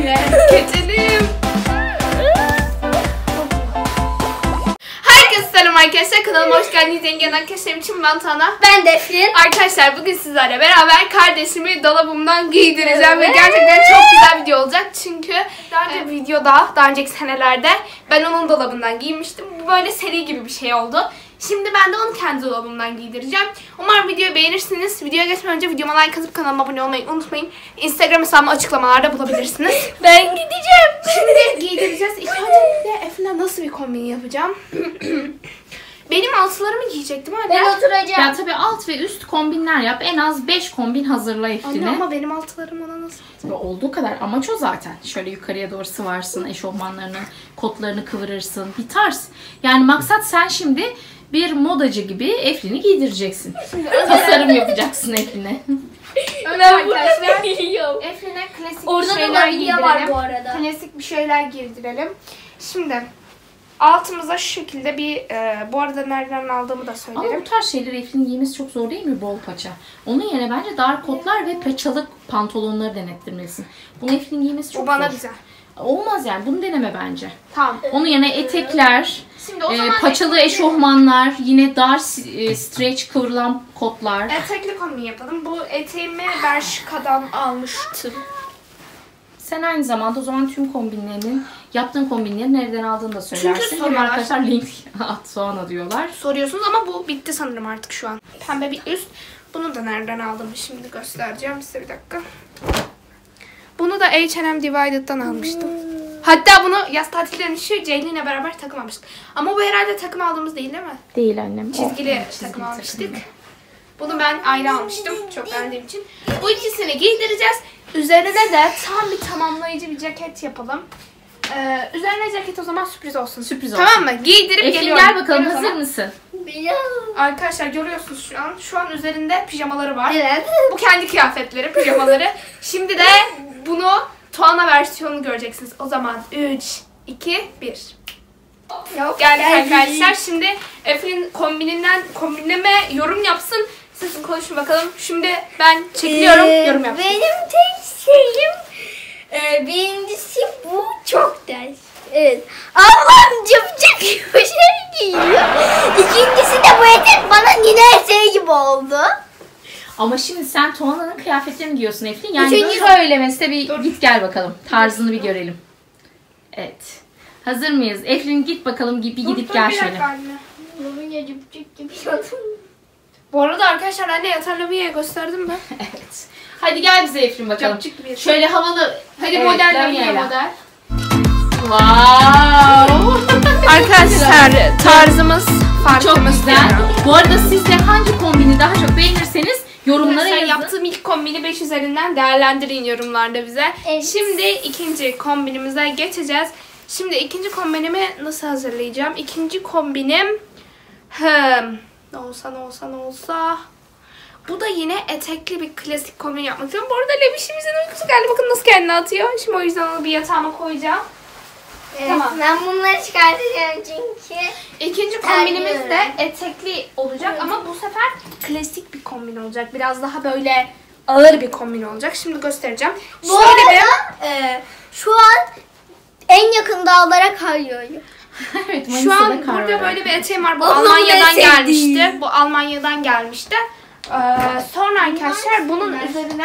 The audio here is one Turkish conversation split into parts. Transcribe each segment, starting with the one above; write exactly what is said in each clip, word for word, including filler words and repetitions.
Şöyle geçelim. Herkese selam arkadaşlar. Kanalıma hoş geldiniz. Yeni arkadaşlarım için ben Tana. Ben de Eflin. Arkadaşlar bugün sizlerle beraber kardeşimi dolabımdan giydireceğim evet. Ve gerçekten çok güzel video olacak. Çünkü daha önce evet. videoda, daha önceki senelerde ben onun dolabından giymiştim. Bu böyle seri gibi bir şey oldu. Şimdi ben de onu kendi dolabımdan giydireceğim. Umarım videoyu beğenirsiniz. Videoya geçmeden önce videoma like atıp kanalıma abone olmayı unutmayın. Instagram hesabımı açıklamalarda bulabilirsiniz. Ben gideceğim. Şimdi giydireceğiz. İlk öncelikle Eflin'e nasıl bir kombin yapacağım? Benim altılarımı giyecektim anne. Ben oturacağım. Ya tabii alt ve üst kombinler yap. En az beş kombin hazırla Eflin'e. Anne ama benim altılarım ona nasıl? Tabii olduğu kadar. Amaç o zaten. Şöyle yukarıya doğru sıvarsın. Eşofmanlarını, kotlarını kıvırırsın. Bir tarz. Yani maksat sen şimdi bir modacı gibi Eflin'i giydireceksin. Tasarım yapacaksın Eflin'e. Önce arkadaşlar Eflin'e klasik Orada bir şeyler giydirelim. Var bu arada. Klasik bir şeyler giydirelim. Şimdi altımıza şu şekilde bir e, bu arada nereden aldığımı da söylerim. Ama bu tarz şeyleri Eflin'in giymesi çok zor değil mi? Bol paça. Onun yerine bence dar kotlar ve paçalı pantolonları denettirmelisin. Bunu Eflin'in giymesi çok zor. Bu bana zor. güzel. Olmaz yani. Bunu deneme bence. Tamam. Onun yerine etekler, Şimdi o e, zaman paçalı etekli, eşofmanlar, yine dar e, stretch kıvrılan kotlar. Etekli kombin yapalım. Bu eteğimi Bershka'dan almıştım. Sen aynı zamanda o zaman tüm kombinlerinin, yaptığın kombinleri nereden aldığını da söylersin. Hem soruyorlar. arkadaşlar link at soğana diyorlar. Soruyorsunuz ama bu bitti sanırım artık şu an. Pembe bir üst. Bunu da nereden aldım şimdi göstereceğim size bir dakika. Bunu da H and M Divided'dan almıştım. Hatta bunu yaz tatillerinin şu Ceylin'le beraber takım almıştık. Ama bu herhalde takım aldığımız değil değil mi? Değil annem. Çizgili, Oh, çizgili takım takım. almıştık. Bunu ben ayrı almıştım. Çok beğendiğim için. Bu ikisini giydireceğiz. Üzerine de tam bir tamamlayıcı bir ceket yapalım. Ee, üzerine ceket o zaman sürpriz olsun. Sürpriz olsun. Tamam mı? Giydirip Eflin geliyorum. gel bakalım, Gel hazır mısın? Arkadaşlar görüyorsunuz şu an. Şu an üzerinde pijamaları var. Evet. Bu kendi kıyafetleri, pijamaları. Şimdi de bunu Tuana versiyonunu göreceksiniz. O zaman üç, iki, bir. Yok, Geldik geldik. arkadaşlar. Şimdi Eflin kombininden kombinleme yorum yapsın. Siz konuşun bakalım. Şimdi ben çekiliyorum. Ee, yorum yapsın. Benim tek şeyim e, birincisi bu çok ders. Evet. Allah'ım cıpcık gibi bir şey giyiyor. İkincisi de bu etek bana Nine şey gibi oldu. Ama şimdi sen Tuana'nın kıyafetlerini giyiyorsun Eflin. Yani Üçüncü- söylemesi bir Dur. git gel bakalım. Tarzını bir görelim. Evet. Hazır mıyız? Eflin git bakalım, bir gidip Dur, gel bir şöyle. dakika anne. Lavinia cıpcık gibi şey oldu. Bu arada arkadaşlar anne yatar Lavinya'ya gösterdim mi? Evet. Hadi gel bize Eflin bakalım. Cıpcık bir. Şöyle havalı. Hadi Evet, model Lavinya Lavinya'yla. model. Wow. Arkadaşlar tarzımız farklı. Çok güzel. Bu arada siz de hangi kombini daha çok beğenirseniz yorumlara Arkadaşlar yazın. yaptığım ilk kombini beş üzerinden değerlendirin yorumlarda bize. Evet. Şimdi ikinci kombinimize geçeceğiz. Şimdi ikinci kombinimi nasıl hazırlayacağım? İkinci kombinim hmm, ne olsa ne olsa ne olsa. Bu da yine etekli bir klasik kombin yapmak istiyorum. Bu arada Levişimizin uykusu geldi. Bakın nasıl kendini atıyor. Şimdi o yüzden onu bir yatağıma koyacağım. Evet, Tamam. ben bunları çıkartacağım çünkü. İkinci kombinimiz de etekli olacak ama bu sefer klasik bir kombin olacak. Biraz daha böyle ağır bir kombin olacak. Şimdi göstereceğim. Bu Şöyle arada e, şu an en yakın dağlara kar yağıyor. Evet, Şu Manisa'da an kar burada var. böyle bir eteğim var. Bu Allah'ım Almanya'dan en sevdiğim. gelmişti. Bu Almanya'dan gelmişti. Ee, sonra arkadaşlar bunun üzerine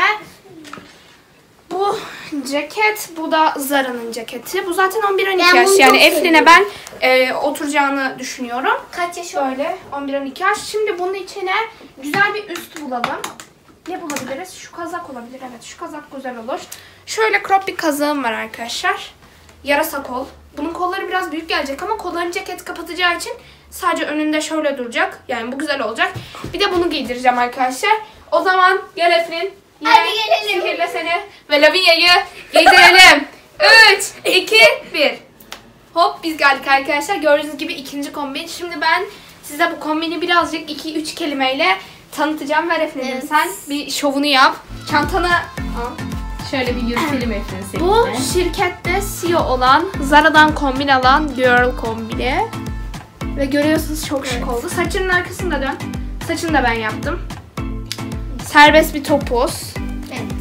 bu ceket, bu da Zara'nın ceketi. Bu zaten on bir on iki Ben yaş. bunu Yani çok Eflin'e seviyorum. ben e, oturacağını düşünüyorum. Kaç yaş oldu? Böyle on bir on iki yaş. Şimdi bunun içine güzel bir üst bulalım. Ne bulabiliriz? Şu kazak olabilir. Evet, şu kazak güzel olur. Şöyle crop bir kazağım var arkadaşlar. Yarasa kol. Bunun kolları biraz büyük gelecek ama kollarını ceket kapatacağı için sadece önünde şöyle duracak. Yani bu güzel olacak. Bir de bunu giydireceğim arkadaşlar. O zaman gel Eflin. Yine Hadi gelelim. Sihirle seni ve Lavinia'yı giydirelim. üç, iki, bir. Hop biz geldik arkadaşlar. Gördüğünüz gibi ikinci kombin. Şimdi ben size bu kombini birazcık iki üç kelimeyle tanıtacağım. Ver Eflin'im Evet. sen bir şovunu yap. Çantanı al. Şöyle bir yürütelim Eflin seninle. Bu şirkette C E O olan, Zara'dan kombin alan girl kombini. Ve görüyorsunuz çok şık oldu. Saçının arkasını da dön. Saçını da ben yaptım. Serbest bir topuz. Evet.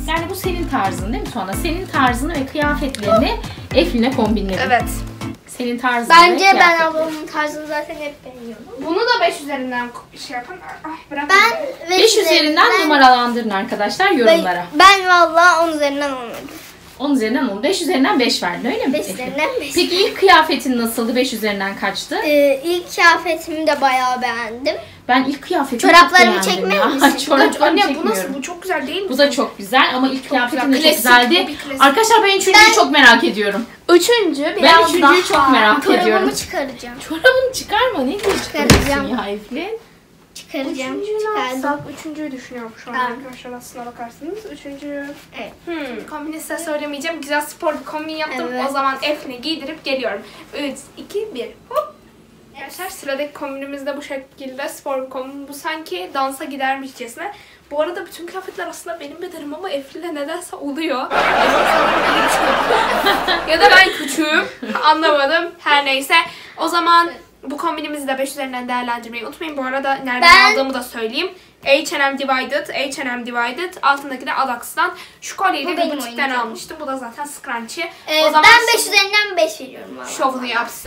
Yani bu senin tarzın değil mi Tuana? Senin tarzını ve kıyafetlerini Eflin'e kombinledin. Evet. Senin tarzın Bence ve ben kıyafetlerin. ablamın tarzını zaten hep beğeniyorum. Bunu da beş üzerinden şey yapın. Ay, bırak. Ben beş üzerinden numaralandırın arkadaşlar yorumlara. Ben, ben valla on üzerinden on verdim. on üzerinden on. beş üzerinden beş verdin öyle mi? beş Eflin? üzerinden beş. Peki ilk kıyafetin nasıldı? beş üzerinden kaçtı? Ee, ilk kıyafetimi de bayağı beğendim. Ben ilk kıyafetimi Çoraplarımı çok beğendim çekmiyor ya. musun? Çoraplarımı Anne bu çekmiyorum. nasıl? Bu çok güzel değil mi? Bu da çok güzel ama ilk kıyafetin de güzel. çok Klasik, güzeldi. bu bir klasik. Arkadaşlar ben üçüncüyü Ben- çok merak ediyorum. Üçüncü Ben biraz üçüncüyü daha. çok merak ediyorum. Çorabımı çıkaracağım. Çorabını çıkarma. Ne diye çıkarıyorsun Çıkaracağım. ya Eflin? Çıkaracağım. Üçüncüyü ne Çıkardım. yapsak? Üçüncüyü düşünüyorum şu an Tamam. arkadaşlar aslına bakarsanız. Üçüncü. Evet. Hmm. Kombini size söylemeyeceğim. Güzel spor bir kombin yaptım. Evet. O zaman Eflin'i giydirip geliyorum. üç, iki, bir. Hop. Arkadaşlar sıradaki kombinimiz de bu şekilde spor bir kombin. Bu sanki dansa gidermişçesine. Bu arada bütün kıyafetler aslında benim bedenim ama Eflin'e nedense oluyor. Ya da ben küçüğüm. Anlamadım. Her neyse. O zaman bu kombinimizi de beş üzerinden değerlendirmeyi unutmayın. Bu arada nereden Ben- aldığımı da söyleyeyim. H and M Divided, H and M Divided. Altındaki de Adax'tan. Şu kolyeyi Bu de benim bir butikten oyuncağım. almıştım. Bu da zaten scrunchie. Ee, o zaman ben beş üzerinden beş veriyorum valla. şovunu yapsın.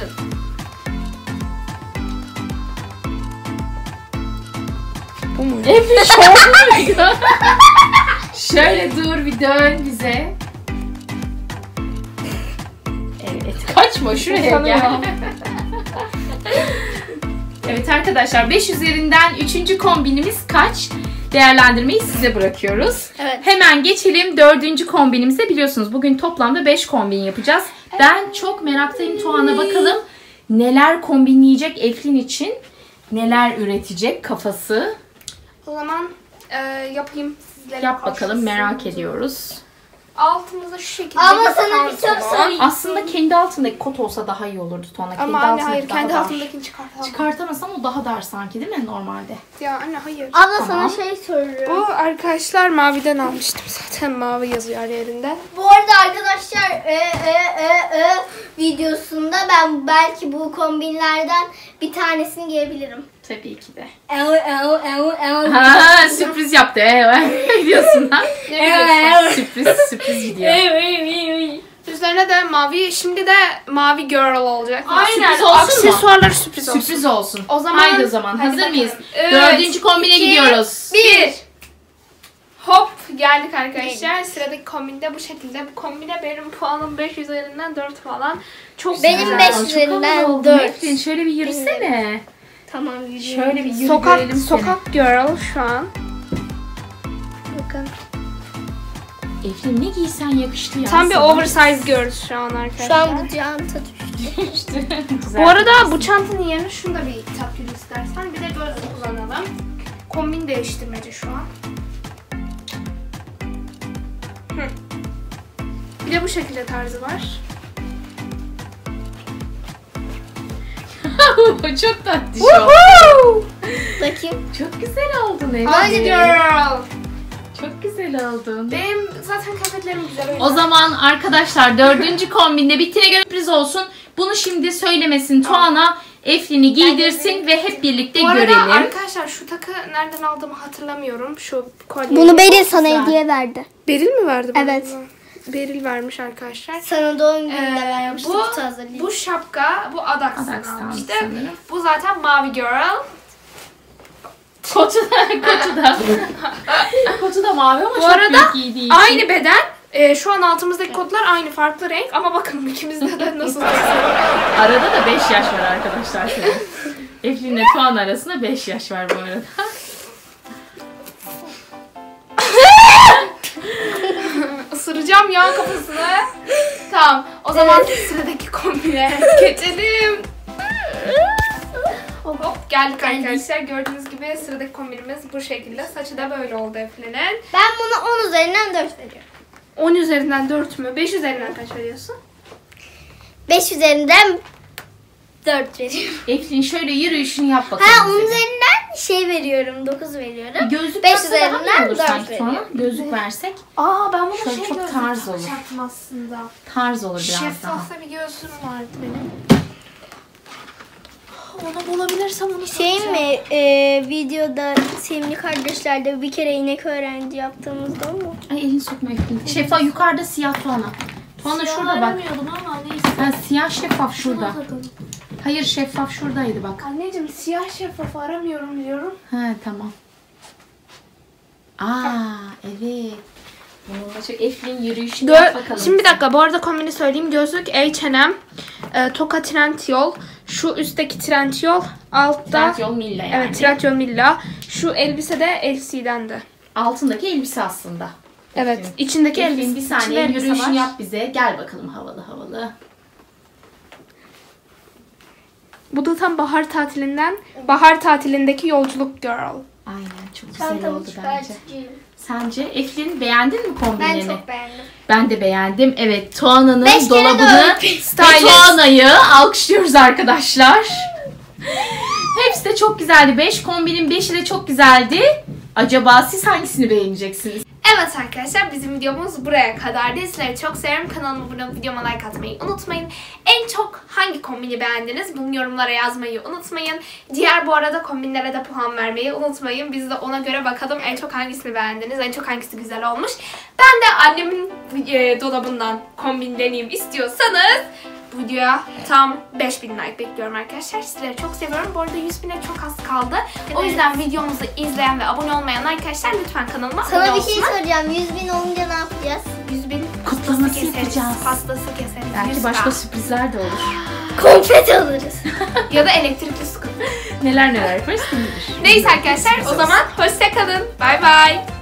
Bu mu? Eflin şov muydu? Şöyle dur bir dön bize. Evet kaçma şuraya gel. Evet arkadaşlar beş üzerinden üçüncü kombinimiz kaç? Değerlendirmeyi size bırakıyoruz. Evet. Hemen geçelim dördüncü kombinimize. Biliyorsunuz bugün toplamda beş kombin yapacağız. Ben çok meraktayım Tuana, bakalım neler kombinleyecek Eflin için. Neler üretecek kafası. O zaman e, yapayım sizlere. Yap bakalım, karşısında. merak ediyoruz. Altımıza şu şekilde Ama bir sana bir pantolon. çok sorayım. Aslında kendi altındaki kot olsa daha iyi olurdu Tuana. Kendi Ama anne altındaki hayır daha kendi dar. altındakini çıkartalım. Çıkartamazsam o daha dar sanki değil mi normalde? Ya anne hayır. Abla Tamam. sana şey soruyorum. Bu arkadaşlar maviden almıştım zaten, mavi yazıyor her yerinde. Bu arada arkadaşlar e, e, e, e, videosunda ben belki bu kombinlerden bir tanesini giyebilirim. Tabii ki de. El el el el. Ha, sürpriz yaptı. Evet. Biliyorsun ha. Ne biliyorsun? Sürpriz sürpriz gidiyor. Üzerine de mavi, şimdi de mavi girl olacak. Aynen, Sürpriz olsun mu? Aksesuarlar sürpriz olsun. Sürpriz olsun. O zaman- Haydi o zaman. Hadi Hazır bakalım. mıyız? Evet. Dördüncü kombine İki, gidiyoruz. Bir. Hop geldik arkadaşlar. Sıradaki kombinde bu şekilde. Bu kombine benim puanım beş üzerinden dört falan. Çok Benim güzel. beş Aa, çok üzerinden havalı oldu. dört. Eflin, şöyle bir yürüsene. Tamam yürüyorum. Şöyle bir yürü Sokak, görelim seni. sokak girl şu an. Bakın. Eflin ne giysen yakıştı ya. Tam bir sana. oversize girl şu an arkadaşlar. Şu an bu canta düştü. Güzel. Bu arada bu çantanın yerine şunu da bir takayım istersen. Bir de gözlük kullanalım. Kombin değiştirmece şu an. Hı. Bir de bu şekilde tarzı var. çok tatlı şu. Woohoo! Bakayım. Çok güzel oldun Eflin. Hadi girl. Çok güzel oldun. Benim zaten kıyafetlerim güzel. O zaman arkadaşlar dördüncü kombinde bittiğine göre sürpriz olsun. Bunu şimdi söylemesin Tuana. Eflin'i giydirsin ve hep birlikte Bu arada görelim. arkadaşlar şu takı nereden aldığımı hatırlamıyorum. Şu kolyeyi. Bunu Beril sana güzel. hediye verdi. Beril mi verdi bana? Evet. bunu? Beril vermiş arkadaşlar. Sana doğum gününde Ee, vermişti. bu, kutu hazırlayıp. bu şapka, bu Adax'tan Adax'tan almıştı. sanırım. Bu zaten mavi girl. Kotu da, kotu da. kotu da mavi ama Bu çok arada büyük giydiği için. aynı beden. Ee, şu an altımızdaki kodlar aynı, farklı renk ama bakın ikimizde de nasıl Arada da beş yaş var arkadaşlar. Eflin ile Tuana arasında beş yaş var bu arada. ısıracağım ya kafasını. Tamam, o zaman sıradaki kombine geçelim. Hop geldik arkadaşlar. Gördüğünüz gibi sıradaki kombinimiz bu şekilde. Saçı da böyle oldu Eflin'in. Ben buna on üzerinden dört veriyorum. on üzerinden dört mü? beş üzerinden kaç veriyorsun? beş üzerinden dört veriyorum. Eflin şöyle yürüyüşünü yap bakalım. Ha on bize. üzerinden şey veriyorum. dokuz veriyorum. Gözlük beş taksa daha iyi üzerinden olur dört sanki Tuana. veriyorum. Gözlük versek Aa ben bunu Şöyle şey çok gözlük tarz olur. takacaktım aslında. tarz olur biraz daha. Şeffaf da bir göğsüm vardı benim. Onu bulabilirsem onu Şey takacağım. mi? e, videoda Sevimli Kardeşler'de bir kere inek öğrenci yaptığımızda mı? Ay elini sokma Eflin. Şeffaf yukarıda siyah Tuana. Tuana şurada bak. Aramıyordum ama neyse. Ha, siyah şeffaf şurada. Şuna takalım. Hayır şeffaf şuradaydı bak. Anneciğim siyah şeffafı aramıyorum diyorum. Ha tamam. Aa evet. Bununla çok Eflin yürüyüşünü yap Gö bakalım. Şimdi bir dakika, bu arada kombini söyleyeyim. Gözlük H and M, e, toka Trendyol, şu üstteki Trendyol, altta Trendyol Milla yani. evet Trendyol Milla, şu elbise de L C'dendi. Altındaki elbise aslında. Evet, Eflin. içindeki Eflin elbise. bir içinde saniye elbise yürüyüşünü var. yap bize. Gel bakalım havalı havalı. Bu da tam bahar tatilinden, bahar tatilindeki yolculuk girl. Aynen çok güzel Çantamı oldu bence. çıkartıcıyım. Sence Eflin beğendin mi kombinini? Ben çok beğendim. Ben de beğendim. Evet Tuana'nın Beş kere dolabını de ve Stylist. Tuana'yı alkışlıyoruz arkadaşlar. Hepsi de çok güzeldi. beş kombinin beşi de çok güzeldi. Acaba siz hangisini beğeneceksiniz? Evet arkadaşlar, bizim videomuz buraya kadardı. Sizleri çok seviyorum. Kanalıma abone olup videoma like atmayı unutmayın. En çok hangi kombini beğendiniz? Bunu yorumlara yazmayı unutmayın. Diğer bu arada kombinlere de puan vermeyi unutmayın. Biz de ona göre bakalım en çok hangisini beğendiniz? En çok hangisi güzel olmuş? Ben de annemin e, dolabından kombinleneyim istiyorsanız bu videoya tam beş bin like bekliyorum arkadaşlar. Sizleri çok seviyorum. Bu arada yüz bine çok az kaldı. O yüzden videomuzu izleyen ve abone olmayan arkadaşlar lütfen kanalıma abone Sana bir olsunlar. şey soracağım. yüz bin olunca ne yapacağız? yüz bin Kutlaması pastası keseriz. yapacağız. Pastası keseriz. Belki yüz başka K. sürprizler de olur. Konfeti alırız. Ya da elektrikli scooter. Neler neler yaparız kim bilir. Neyse arkadaşlar, o zaman hoşça kalın. Bay bay.